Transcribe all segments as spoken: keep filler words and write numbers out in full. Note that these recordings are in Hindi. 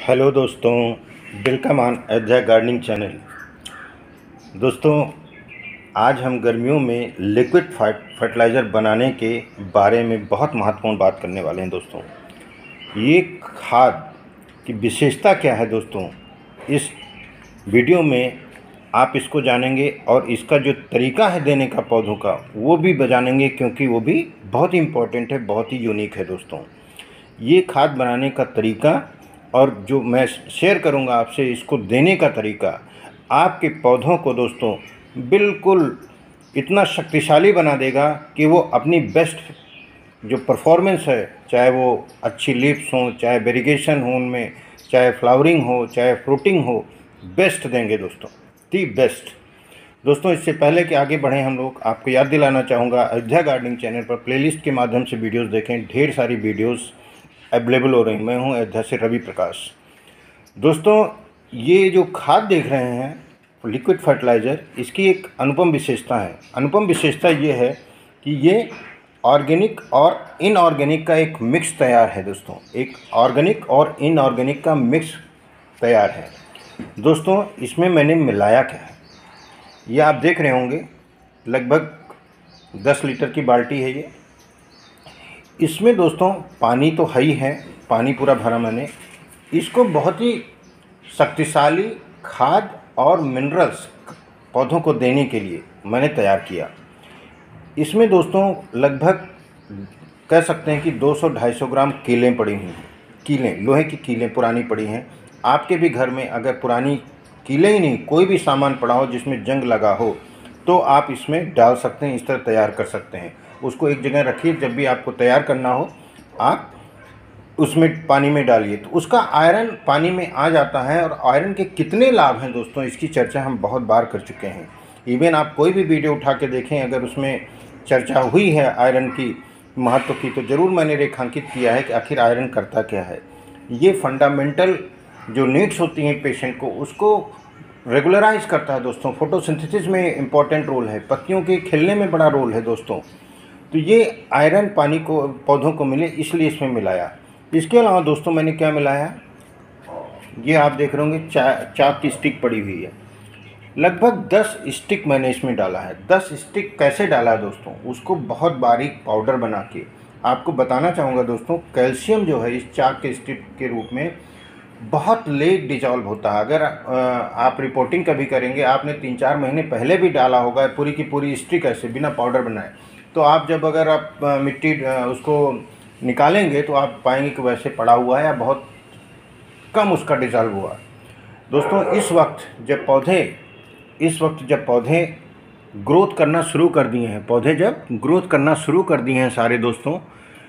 हेलो दोस्तों, दिल का मान अयोध्या गार्डनिंग चैनल। दोस्तों, आज हम गर्मियों में लिक्विड फर्टिलाइज़र बनाने के बारे में बहुत महत्वपूर्ण बात करने वाले हैं। दोस्तों, ये खाद की विशेषता क्या है दोस्तों, इस वीडियो में आप इसको जानेंगे और इसका जो तरीका है देने का पौधों का वो भी जानेंगे, क्योंकि वो भी बहुत ही इम्पोर्टेंट है, बहुत ही यूनिक है। दोस्तों, ये खाद बनाने का तरीका और जो मैं शेयर करूंगा आपसे, इसको देने का तरीका आपके पौधों को दोस्तों बिल्कुल इतना शक्तिशाली बना देगा कि वो अपनी बेस्ट जो परफॉर्मेंस है, चाहे वो अच्छी लीव्स हों, चाहे वेरिगेशन हो उनमें, चाहे फ्लावरिंग हो, चाहे फ्रूटिंग हो, बेस्ट देंगे दोस्तों, दी बेस्ट। दोस्तों, इससे पहले कि आगे बढ़ें हम लोग, आपको याद दिलाना चाहूँगा, अयोध्या गार्डनिंग चैनल पर प्लेलिस्ट के माध्यम से वीडियोस देखें। ढेर सारी वीडियोस अवेलेबल हो रही। मैं हूं अयोध्या से रवि प्रकाश। दोस्तों, ये जो खाद देख रहे हैं लिक्विड फर्टिलाइज़र, इसकी एक अनुपम विशेषता है। अनुपम विशेषता ये है कि ये ऑर्गेनिक और इनऑर्गेनिक का एक मिक्स तैयार है। दोस्तों, एक ऑर्गेनिक और इनऑर्गेनिक का मिक्स तैयार है। दोस्तों, इसमें मैंने मिलाया क्या है, ये आप देख रहे होंगे। लगभग दस लीटर की बाल्टी है ये। इसमें दोस्तों पानी तो है ही है, पानी पूरा भरा मैंने। इसको बहुत ही शक्तिशाली खाद और मिनरल्स पौधों को देने के लिए मैंने तैयार किया। इसमें दोस्तों लगभग कह सकते हैं कि दो सौ ढाई सौ ग्राम कीलें पड़ी हुई हैं। कीलें, लोहे की कीलें पुरानी पड़ी हैं। आपके भी घर में अगर पुरानी कीलें ही नहीं, कोई भी सामान पड़ा हो जिसमें जंग लगा हो, तो आप इसमें डाल सकते हैं। इस तरह तैयार कर सकते हैं। उसको एक जगह रखिए, जब भी आपको तैयार करना हो आप उसमें पानी में डालिए, तो उसका आयरन पानी में आ जाता है। और आयरन के कितने लाभ हैं दोस्तों, इसकी चर्चा हम बहुत बार कर चुके हैं। इवन आप कोई भी वीडियो उठा के देखें, अगर उसमें चर्चा हुई है आयरन की महत्व की, तो ज़रूर मैंने रेखांकित किया है कि आखिर आयरन करता क्या है। ये फंडामेंटल जो नीड्स होती हैं पेशेंट को, उसको रेगुलराइज करता है दोस्तों। फोटोसिंथेसिस में इम्पॉर्टेंट रोल है, पत्तियों के खिलने में बड़ा रोल है दोस्तों। तो ये आयरन पानी को पौधों को मिले, इसलिए इसमें मिलाया। इसके अलावा दोस्तों मैंने क्या मिलाया, ये आप देख रहे होंगे चा चाक की स्टिक पड़ी हुई है। लगभग दस स्टिक मैंने इसमें डाला है। दस स्टिक कैसे डाला है दोस्तों, उसको बहुत बारीक पाउडर बना के आपको बताना चाहूँगा दोस्तों। कैल्शियम जो है इस चाक के स्टिक के रूप में बहुत लेट डिजॉल्व होता है। अगर आप रिपोर्टिंग कभी करेंगे, आपने तीन चार महीने पहले भी डाला होगा पूरी की पूरी स्टिक ऐसे बिना पाउडर बनाए, तो आप जब अगर आप मिट्टी उसको निकालेंगे तो आप पाएंगे कि वैसे पड़ा हुआ है या बहुत कम उसका डिजॉल्व हुआ। दोस्तों, इस वक्त जब पौधे इस वक्त जब पौधे ग्रोथ करना शुरू कर दिए हैं पौधे जब ग्रोथ करना शुरू कर दिए हैं सारे दोस्तों,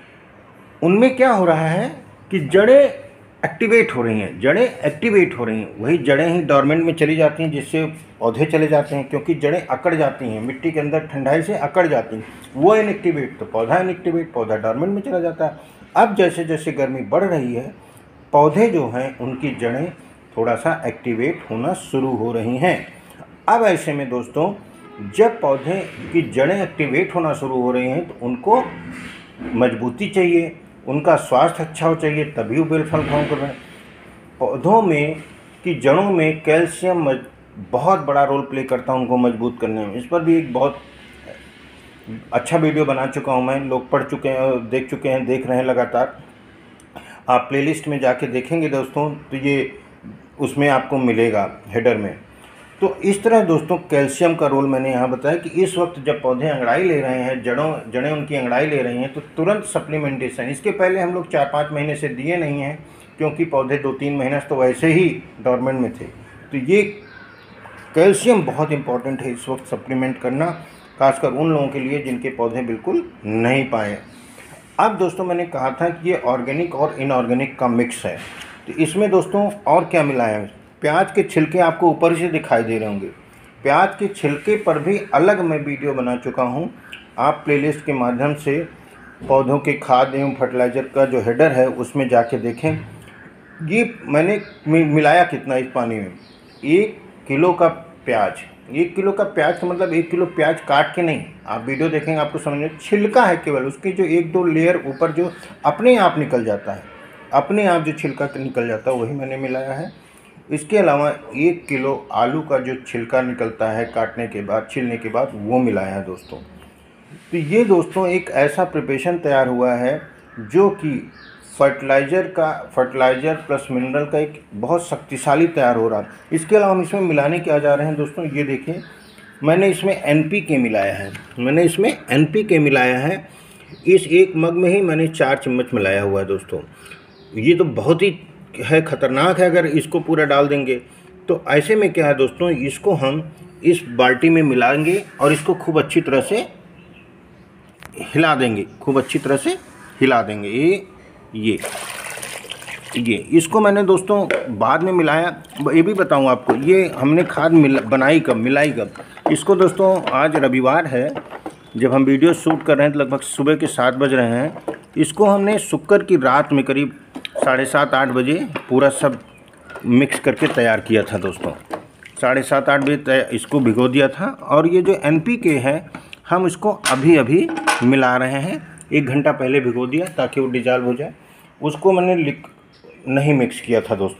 उनमें क्या हो रहा है कि जड़ें एक्टिवेट हो रही हैं। जड़ें एक्टिवेट हो रही हैं, वही जड़ें ही डॉर्मेंट में चली जाती हैं, जिससे पौधे चले जाते हैं। क्योंकि जड़ें अकड़ जाती हैं, मिट्टी के अंदर ठंडाई से अकड़ जाती हैं, वो इनएक्टिवेट, तो पौधा इनएक्टिवेट, पौधा डॉर्मेंट में चला जाता है। अब जैसे जैसे गर्मी बढ़ रही है, पौधे जो हैं उनकी जड़ें थोड़ा सा एक्टिवेट होना शुरू हो रही हैं। अब ऐसे में दोस्तों, जब पौधे की जड़ें एक्टिवेट होना शुरू हो रही हैं, तो उनको मजबूती चाहिए, उनका स्वास्थ्य अच्छा हो चाहिए, तभी वो बेल फल फूल कर रहे हैं। पौधों में की जड़ों में कैल्शियम बहुत बड़ा रोल प्ले करता है उनको मजबूत करने में। इस पर भी एक बहुत अच्छा वीडियो बना चुका हूं मैं, लोग पढ़ चुके हैं, देख चुके हैं, देख रहे हैं लगातार। आप प्लेलिस्ट में जाके देखेंगे दोस्तों, तो ये उसमें आपको मिलेगा हेडर में। तो इस तरह दोस्तों कैल्शियम का रोल मैंने यहाँ बताया कि इस वक्त जब पौधे अंगड़ाई ले रहे हैं, जड़ों जड़ें उनकी अंगड़ाई ले रही हैं, तो तुरंत सप्लीमेंटेशन। इसके पहले हम लोग चार पाँच महीने से दिए नहीं हैं, क्योंकि पौधे दो तीन महीने से तो वैसे ही डॉर्मेंट में थे। तो ये कैल्शियम बहुत इंपॉर्टेंट है इस वक्त सप्लीमेंट करना, खासकर उन लोगों के लिए जिनके पौधे बिल्कुल नहीं पाए। अब दोस्तों मैंने कहा था कि ये ऑर्गेनिक और इनऑर्गेनिक का मिक्स है। तो इसमें दोस्तों और क्या मिला है, प्याज के छिलके आपको ऊपर से दिखाई दे रहे होंगे। प्याज के छिलके पर भी अलग मैं वीडियो बना चुका हूं। आप प्लेलिस्ट के माध्यम से पौधों के खाद एवं फर्टिलाइज़र का जो हेडर है उसमें जाके देखें। ये मैंने मिलाया कितना इस पानी में, एक किलो का प्याज। एक किलो का प्याज का मतलब एक किलो प्याज काट के नहीं, आप वीडियो देखेंगे आपको समझ में, छिलका है केवल, उसकी जो एक दो लेयर ऊपर जो अपने आप निकल जाता है, अपने आप जो छिलका निकल जाता है वही मैंने मिलाया है। इसके अलावा एक किलो आलू का जो छिलका निकलता है काटने के बाद, छीलने के बाद, वो मिलाया है दोस्तों। तो ये दोस्तों एक ऐसा प्रिपरेशन तैयार हुआ है जो कि फर्टिलाइज़र का फर्टिलाइज़र प्लस मिनरल का एक बहुत शक्तिशाली तैयार हो रहा है। इसके अलावा हम इसमें मिलाने क्या जा रहे हैं दोस्तों, ये देखिए मैंने इसमें एन पी के मिलाया है मैंने इसमें एन पी के मिलाया है। इस एक मग में ही मैंने चार चम्मच मिलाया हुआ है दोस्तों। ये तो बहुत ही है ख़तरनाक है, अगर इसको पूरा डाल देंगे तो। ऐसे में क्या है दोस्तों, इसको हम इस बाल्टी में मिलाएंगे और इसको खूब अच्छी तरह से हिला देंगे खूब अच्छी तरह से हिला देंगे। ये ये ये इसको मैंने दोस्तों बाद में मिलाया। ये भी बताऊं आपको, ये हमने खाद मिला बनाई कब, मिलाई कब। इसको दोस्तों आज रविवार है, जब हम वीडियो शूट कर रहे हैं तो लगभग सुबह के सात बज रहे हैं। इसको हमने शुक्र की रात में करीब साढ़े सात आठ बजे पूरा सब मिक्स करके तैयार किया था दोस्तों। साढ़े सात आठ बजे इसको भिगो दिया था। और ये जो एन पी के है हम इसको अभी अभी मिला रहे हैं। एक घंटा पहले भिगो दिया ताकि वो डिजॉल्व हो जाए। उसको मैंने लिक नहीं मिक्स किया था दोस्तों।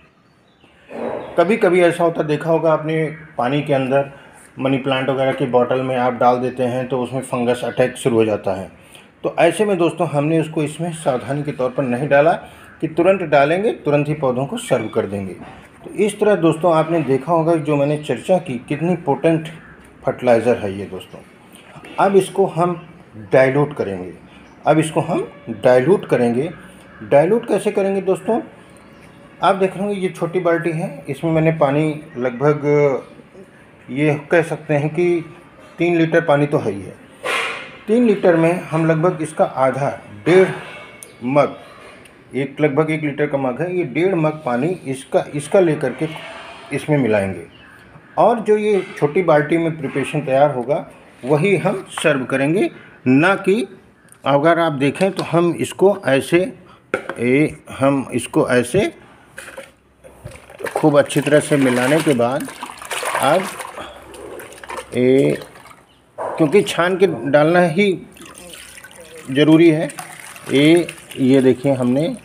कभी कभी ऐसा होता देखा होगा आपने, पानी के अंदर मनी प्लांट वगैरह की बॉटल में आप डाल देते हैं तो उसमें फंगस अटैक शुरू हो जाता है। तो ऐसे में दोस्तों हमने उसको इसमें सावधानी के तौर पर नहीं डाला कि तुरंत डालेंगे तुरंत ही पौधों को सर्व कर देंगे। तो इस तरह दोस्तों आपने देखा होगा जो मैंने चर्चा की, कितनी पोटेंट फर्टिलाइज़र है ये दोस्तों। अब इसको हम डाइल्यूट करेंगे अब इसको हम डाइल्यूट करेंगे डाइल्यूट कैसे करेंगे दोस्तों, आप देख रहे होंगे ये छोटी बाल्टी है। इसमें मैंने पानी लगभग ये कह सकते हैं कि तीन लीटर पानी तो है ही है। तीन लीटर में हम लगभग इसका आधा डेढ़ मग, एक लगभग एक लीटर का मग है, ये डेढ़ मग पानी इसका इसका लेकर के इसमें मिलाएंगे। और जो ये छोटी बाल्टी में प्रिपरेशन तैयार होगा वही हम सर्व करेंगे। ना कि अगर आप देखें तो हम इसको ऐसे ए, हम इसको ऐसे खूब अच्छी तरह से मिलाने के बाद अब ए, क्योंकि छान के डालना ही ज़रूरी है। ए, ये देखिए हमने,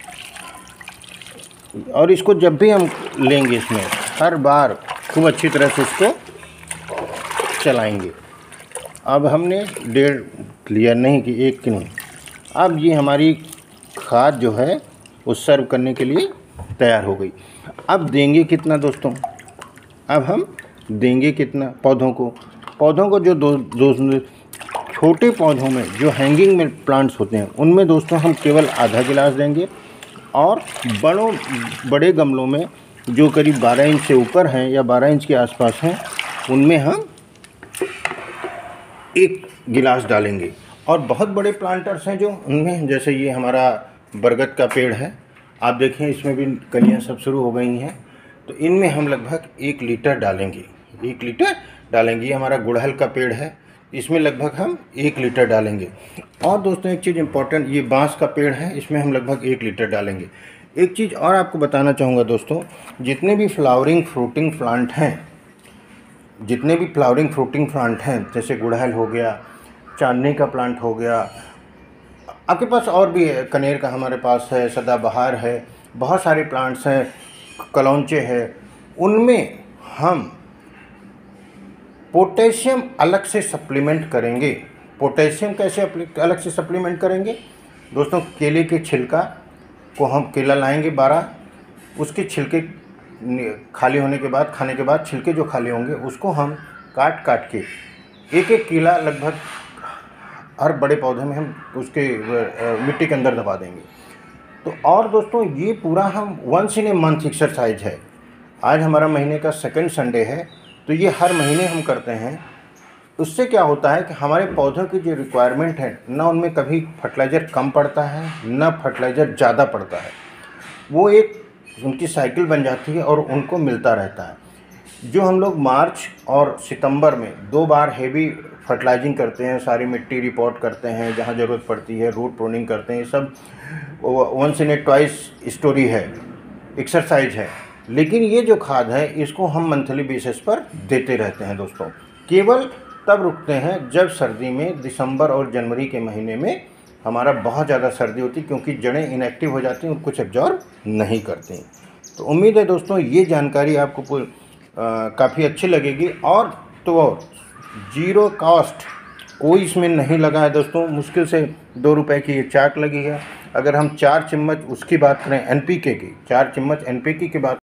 और इसको जब भी हम लेंगे इसमें हर बार खूब अच्छी तरह से इसको चलाएंगे। अब हमने डेढ़ लिया, नहीं कि एक की नहीं। अब ये हमारी खाद जो है वो सर्व करने के लिए तैयार हो गई। अब देंगे कितना दोस्तों, अब हम देंगे कितना पौधों को पौधों को जो दो दोस्तों छोटे पौधों में जो हैंगिंग में प्लांट्स होते हैं उनमें दोस्तों हम केवल आधा गिलास देंगे। और बड़ों बड़े गमलों में जो करीब बारह इंच से ऊपर हैं या बारह इंच के आसपास हैं उनमें हम एक गिलास डालेंगे। और बहुत बड़े प्लांटर्स हैं जो उनमें, जैसे ये हमारा बरगद का पेड़ है, आप देखें इसमें भी कलियां सब शुरू हो गई हैं, तो इनमें हम लगभग एक लीटर डालेंगे एक लीटर डालेंगे। ये हमारा गुड़हल का पेड़ है, इसमें लगभग हम एक लीटर डालेंगे। और दोस्तों एक चीज़ इम्पॉर्टेंट, ये बांस का पेड़ है, इसमें हम लगभग एक लीटर डालेंगे। एक चीज़ और आपको बताना चाहूँगा दोस्तों, जितने भी फ्लावरिंग फ्रूटिंग प्लांट हैं जितने भी फ्लावरिंग फ्रूटिंग प्लांट हैं जैसे गुड़हल हो गया, चांदनी का प्लांट हो गया, आपके पास और भी है, कनेर का हमारे पास है, सदाबहार है, बहुत सारे प्लांट्स हैं, कलौंचे हैं, उनमें हम पोटेशियम अलग से सप्लीमेंट करेंगे। पोटेशियम कैसे अलग से सप्लीमेंट करेंगे दोस्तों, केले के छिलका को हम केला लाएंगे बारह, उसके छिलके खाली होने के बाद, खाने के बाद छिलके जो खाली होंगे उसको हम काट काट के एक एक केला लगभग हर बड़े पौधे में हम उसके मिट्टी के अंदर दबा देंगे। तो और दोस्तों ये पूरा हम once in a month exercise है। आज हमारा महीने का सेकंड संडे है, तो ये हर महीने हम करते हैं। उससे क्या होता है कि हमारे पौधों की जो रिक्वायरमेंट है ना, उनमें कभी फर्टिलाइज़र कम पड़ता है ना फर्टिलाइज़र ज़्यादा पड़ता है। वो एक उनकी साइकिल बन जाती है और उनको मिलता रहता है। जो हम लोग मार्च और सितंबर में दो बार हेवी फर्टिलाइजिंग करते हैं, सारी मिट्टी रिपोर्ट करते हैं जहाँ ज़रूरत पड़ती है, रूट प्रूनिंग करते हैं, ये सब once in a twice story है, एक्सरसाइज है। लेकिन ये जो खाद है इसको हम मंथली बेसिस पर देते रहते हैं दोस्तों। केवल तब रुकते हैं जब सर्दी में दिसंबर और जनवरी के महीने में हमारा बहुत ज़्यादा सर्दी होती है, क्योंकि जड़ें इनएक्टिव हो जाती हैं और कुछ एब्जॉर्ब नहीं करती। तो उम्मीद है दोस्तों ये जानकारी आपको काफ़ी अच्छी लगेगी। और तो और जीरो कॉस्ट, कोई इसमें नहीं लगा है दोस्तों। मुश्किल से दो रुपए की ये चाक लगी है। अगर हम चार चम्मच उसकी बात करें एन पी के की, चार चम्मच एन पी के की बात